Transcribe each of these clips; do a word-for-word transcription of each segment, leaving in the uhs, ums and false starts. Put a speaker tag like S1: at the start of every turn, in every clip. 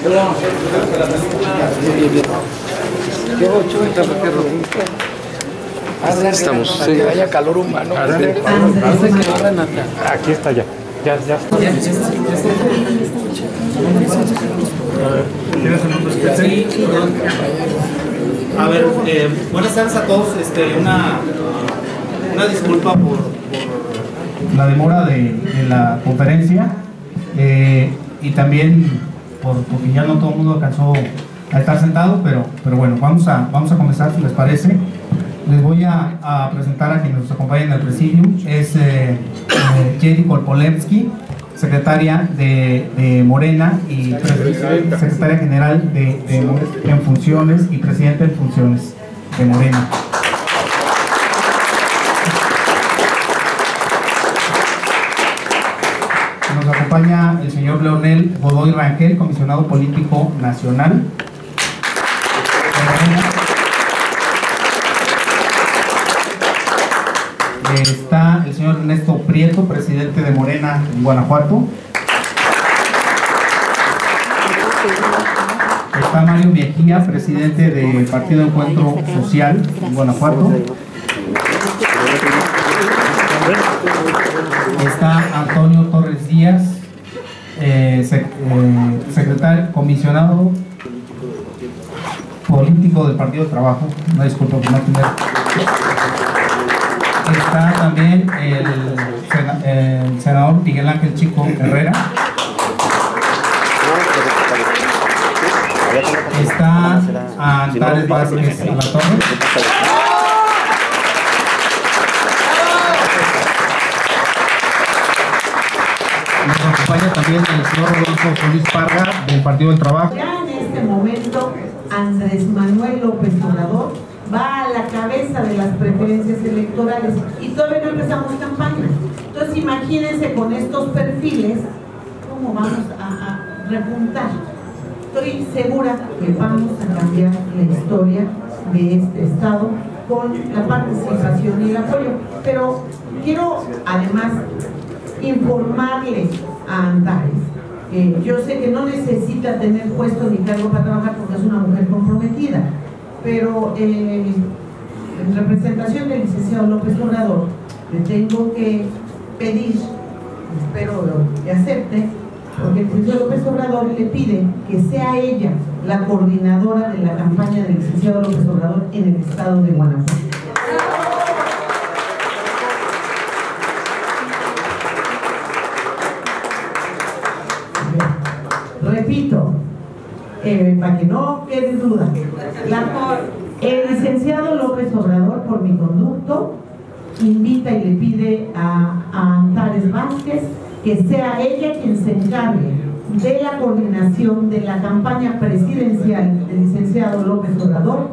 S1: Estamos, sí. Que haya calor humano.
S2: Aquí está ya. Ya, ya está.
S3: A ver, eh, buenas tardes a todos. Este, una, una disculpa por, por la demora de, de la conferencia eh, y también por, porque ya no todo el mundo alcanzó a estar sentado, pero, pero bueno, vamos a, vamos a comenzar si les parece. Les voy a, a presentar a quienes nos acompañan en el presidium. Es eh, eh, Jenny Kolpolevsky, secretaria de, de Morena y secretaria general de, de, en funciones y presidenta en funciones de Morena. Nos acompaña el señor Leonel Godoy Rangel, comisionado político nacional. Está el señor Ernesto Prieto, presidente de Morena en Guanajuato. Está Mario Mejía, presidente del Partido Encuentro Social en Guanajuato. Está Antonio Torres Díaz, eh, sec, eh, secretario, comisionado político del Partido de Trabajo. No, disculpa por no tener. Está también el, el senador Miguel Ángel Chico Herrera. Está Antares Vázquez a la torre. Nos acompaña también el señor Rodolfo Solís Parga del Partido del Trabajo.
S4: Ya en este momento Andrés Manuel López Obrador va a la cabeza de las preferencias electorales y todavía no empezamos campaña. Entonces imagínense con estos perfiles cómo vamos a, a repuntar. Estoy segura que vamos a cambiar la historia de este estado con la participación y el apoyo. Pero quiero además informarles a Antares que yo sé que no necesita tener puesto ni cargo para trabajar porque es una mujer comprometida, pero eh, en representación del licenciado López Obrador le tengo que pedir, espero que acepte, porque el licenciado López Obrador le pide que sea ella la coordinadora de la campaña del licenciado López Obrador en el estado de Guanajuato. Repito, eh, para que no quede duda, la, el licenciado López Obrador, por mi conducto, invita y le pide a, a Antares Vázquez que sea ella quien se encargue de la coordinación de la campaña presidencial del licenciado López Obrador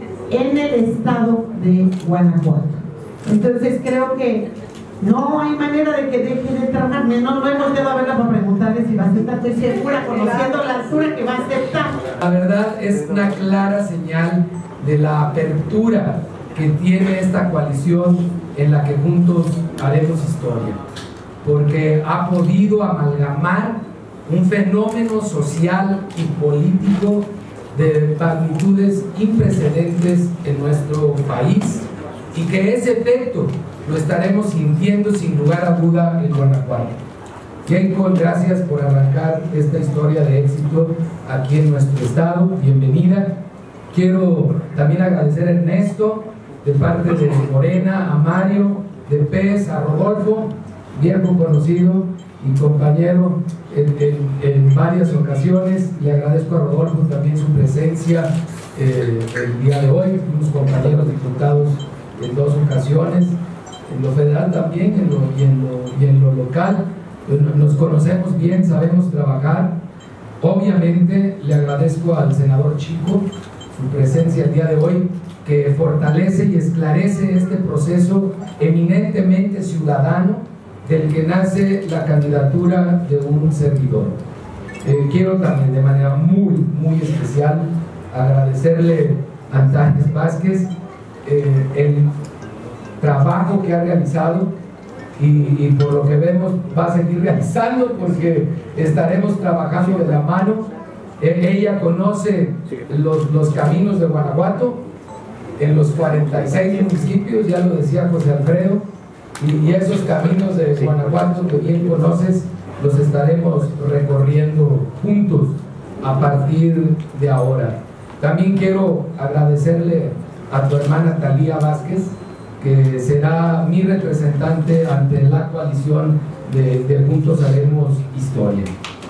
S4: en el estado de Guanajuato. Entonces creo que no hay manera de que deje de trabajar. No, no hemos llegado a verla para preguntarle si va a aceptar. Estoy segura, conociendo la altura, que va a aceptar.
S5: La verdad es una clara señal de la apertura que tiene esta coalición en la que juntos haremos historia, porque ha podido amalgamar un fenómeno social y político de magnitudes imprecedentes en nuestro país, y que ese efecto lo estaremos sintiendo sin lugar a duda en Guanajuato. Keiko, gracias por arrancar esta historia de éxito aquí en nuestro estado. Bienvenida. Quiero también agradecer a Ernesto, de parte de Morena, a Mario, de P E S, a Rodolfo, viejo conocido y compañero en, en, en varias ocasiones. Le agradezco a Rodolfo también su presencia eh, el día de hoy. Fuimos compañeros diputados en dos ocasiones, en lo federal también en lo, y, en lo, y en lo local. Nos conocemos bien, sabemos trabajar. Obviamente le agradezco al senador Chico su presencia el día de hoy, que fortalece y esclarece este proceso eminentemente ciudadano del que nace la candidatura de un servidor. Eh, quiero también de manera muy, muy especial agradecerle a Antares Vázquez eh, el trabajo que ha realizado y, y por lo que vemos va a seguir realizando, porque estaremos trabajando de la mano Eh, ella conoce los, los caminos de Guanajuato, en los cuarenta y seis municipios, ya lo decía José Alfredo, y, y esos caminos de Guanajuato que bien conoces, los estaremos recorriendo juntos a partir de ahora. También quiero agradecerle a tu hermana Talía Vázquez, que será mi representante ante la coalición de, de Juntos Haremos Historia.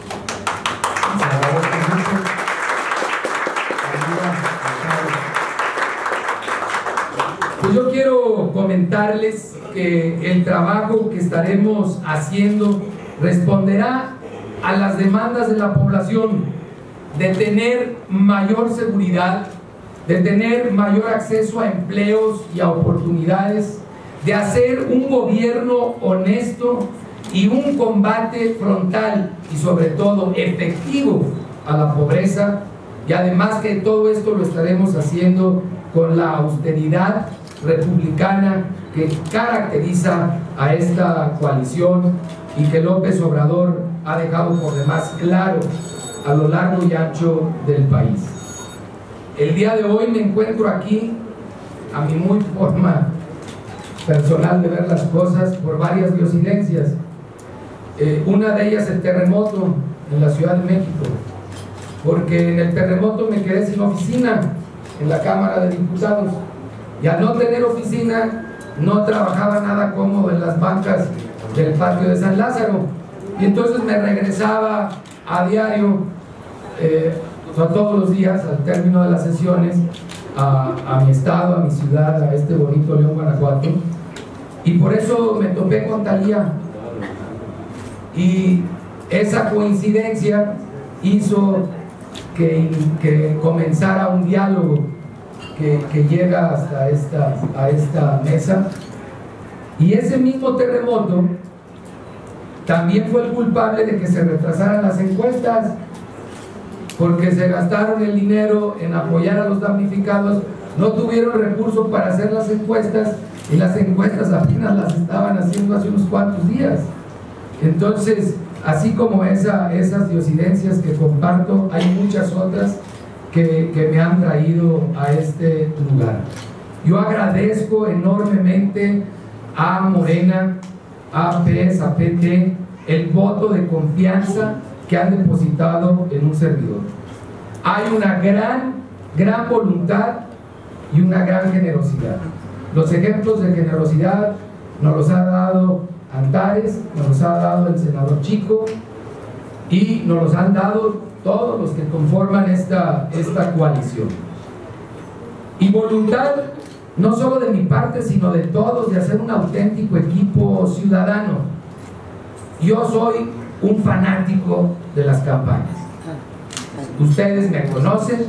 S5: Pues yo quiero comentarles que el trabajo que estaremos haciendo responderá a las demandas de la población de tener mayor seguridad, de tener mayor acceso a empleos y a oportunidades, de hacer un gobierno honesto y un combate frontal y sobre todo efectivo a la pobreza, y además que todo esto lo estaremos haciendo con la austeridad republicana que caracteriza a esta coalición y que López Obrador ha dejado por demás claro a lo largo y ancho del país. El día de hoy me encuentro aquí, a mi muy forma personal de ver las cosas, por varias diosidencias. Eh, una de ellas el terremoto en la Ciudad de México, porque en el terremoto me quedé sin oficina en la Cámara de Diputados, y al no tener oficina no trabajaba nada cómodo en las bancas del patio de San Lázaro, y entonces me regresaba a diario, eh, o sea, todos los días al término de las sesiones a, a mi estado, a mi ciudad, a este bonito León, Guanajuato, y por eso me topé con Talía, y esa coincidencia hizo que, que comenzara un diálogo que, que llega hasta esta, a esta mesa. Y ese mismo terremoto también fue el culpable de que se retrasaran las encuestas, porque se gastaron el dinero en apoyar a los damnificados, no tuvieron recursos para hacer las encuestas, y las encuestas apenas las estaban haciendo hace unos cuantos días. Entonces, así como esa, esas diosidencias que comparto, hay muchas otras que, que me han traído a este lugar. Yo agradezco enormemente a Morena, a P E S, a P T, el voto de confianza que han depositado en un servidor. Hay una gran, gran voluntad y una gran generosidad. Los ejemplos de generosidad nos los ha dado Antares, nos los ha dado el senador Chico, y nos los han dado todos los que conforman esta, esta coalición. Y voluntad no solo de mi parte, sino de todos, de hacer un auténtico equipo ciudadano. Yo soy un fanático de las campañas. Ustedes me conocen.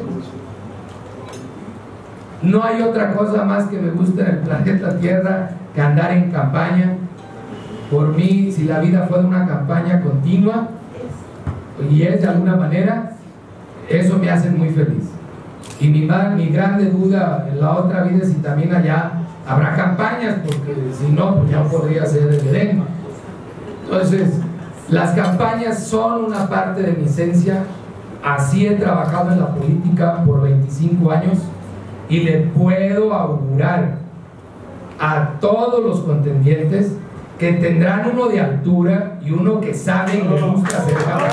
S5: No hay otra cosa más que me guste en el planeta Tierra que andar en campaña. Por mí, si la vida fuera una campaña continua, y es de alguna manera, eso me hace muy feliz. Y mi, mi grande duda en la otra vida es si también allá habrá campañas, porque si no, pues ya podría ser el Edén. Entonces, las campañas son una parte de mi esencia. Así he trabajado en la política por veinticinco años, y le puedo augurar a todos los contendientes que tendrán uno de altura y uno que sabe y le gusta hacer campaña.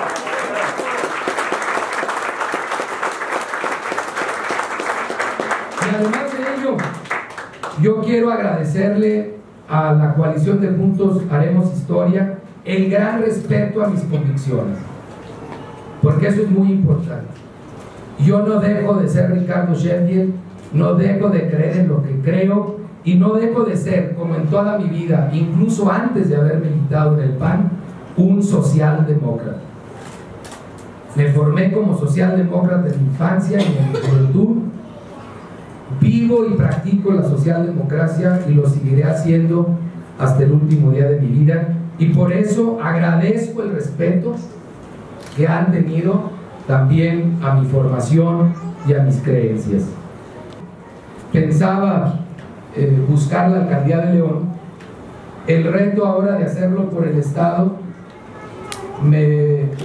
S5: Y además de ello, yo quiero agradecerle a la coalición de Juntos Haremos Historia el gran respeto a mis convicciones, porque eso es muy importante. Yo no dejo de ser Ricardo Sheffield, no dejo de creer en lo que creo, y no dejo de ser, como en toda mi vida, incluso antes de haber militado en el P A N, un socialdemócrata. Me formé como socialdemócrata en mi infancia y en mi juventud. Vivo y practico la socialdemocracia y lo seguiré haciendo hasta el último día de mi vida, y por eso agradezco el respeto que han tenido también a mi formación y a mis creencias. Pensaba eh, buscar la alcaldía de León. El reto ahora de hacerlo por el Estado me,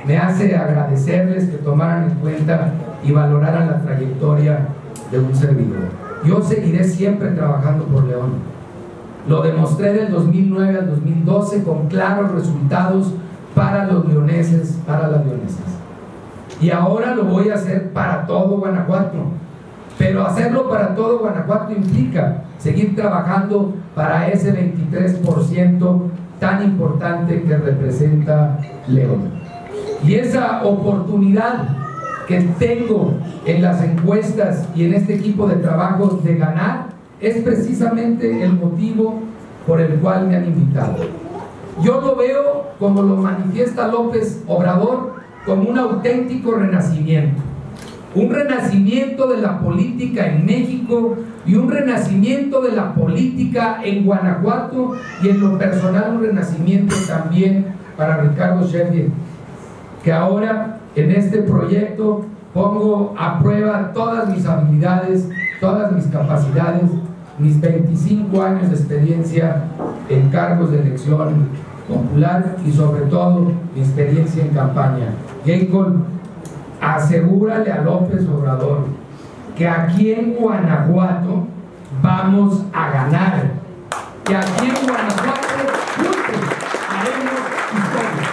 S5: me hace agradecerles que tomaran en cuenta y valoraran la trayectoria de un servidor. Yo seguiré siempre trabajando por León. Lo demostré del dos mil nueve al dos mil doce con claros resultados para los leoneses, para las leonesas. Y ahora lo voy a hacer para todo Guanajuato. Pero hacerlo para todo Guanajuato implica seguir trabajando para ese veintitrés por ciento tan importante que representa León. Y esa oportunidad que tengo en las encuestas y en este equipo de trabajo de ganar es precisamente el motivo por el cual me han invitado. Yo lo veo, como lo manifiesta López Obrador, como un auténtico renacimiento. Un renacimiento de la política en México y un renacimiento de la política en Guanajuato, y en lo personal un renacimiento también para Ricardo Sheffield, que ahora en este proyecto pongo a prueba todas mis habilidades, todas mis capacidades, mis veinticinco años de experiencia en cargos de elección popular y sobre todo mi experiencia en campaña. Jacob, asegúrale a López Obrador que aquí en Guanajuato vamos a ganar, que aquí en Guanajuato juntos haremos historia.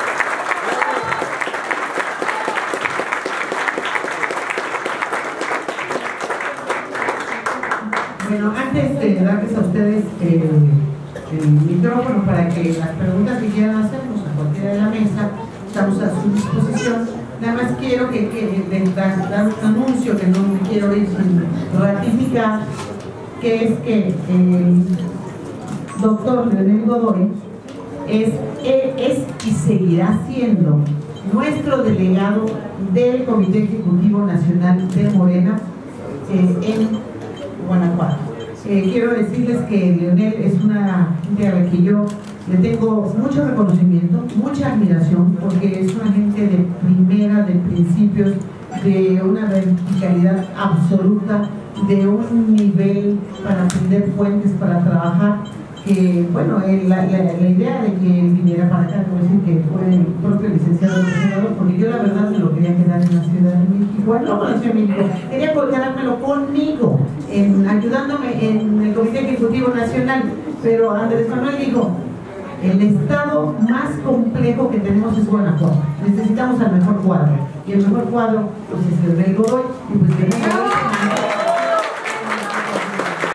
S4: Bueno, antes de darles a ustedes eh, el micrófono para que las preguntas que quieran hacernos a cualquiera de la mesa, estamos a su disposición. Nada más quiero que, que, que dar, dar un anuncio que no me quiero ir sin ratificar, que es que el doctor Leonel Godoy es, es y seguirá siendo nuestro delegado del Comité Ejecutivo Nacional de Morena eh, en Guanajuato. Eh, quiero decirles que Leonel es una gente a la que yo le tengo mucho reconocimiento, mucha admiración, porque es una gente de primera, de principios, de una verticalidad absoluta, de un nivel para aprender fuentes, para trabajar, que bueno, eh, la, la, la idea de que él viniera para acá, como decir que fue el propio licenciado del senador, porque yo la verdad me lo quería quedar en la Ciudad de México, bueno, no con la Ciudad de México, quería quedármelo conmigo, en, ayudándome en el Comité Ejecutivo Nacional, pero Andrés Manuel dijo: el estado más complejo que tenemos es Guanajuato. Necesitamos al mejor cuadro. Y el mejor cuadro pues, es el Leonel Godoy. Y pues Leonel Godoy